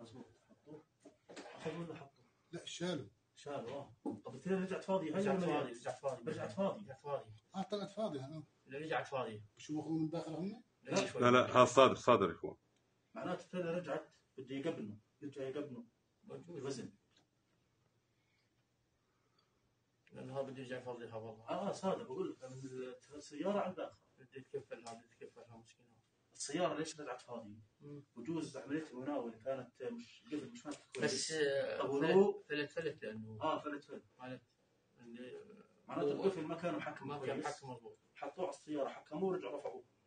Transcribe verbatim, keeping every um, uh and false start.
مظبوط. حطوه اخذوا ولا حطوه؟ لا شالوا شالوا اه. طب الثانية رجعت فاضية. رجعت فاضي رجعت فاضي رجعت فاضي رجعت فاضي اه طلعت فاضية ها. اللي رجعت فاضية شو بأخذوا من داخل هم؟ لا شوي. لا لا هذا صادر صادر يكون. معناته الثانية رجعت بده يقبنوا يرجع يقبنوا الوزن. لأنه هذا بده يرجع يفضيها والله. اه صادق بقول لك من السيارة على الداخل. بده يتكفل هذا يتكفلها مشكلة. السيارة ليش رجعت فاضية؟ بجوز عملية المناولة كانت مش قبل مش ماسكة كويس. بس طب ولو فلت فلت لأنه اه فلت فلت مالت اللي معناته القفل ما كانوا حكموا ما كان كويس. حكم مضبوط. حطوه على السيارة حكموه ورجعوا رفعوه.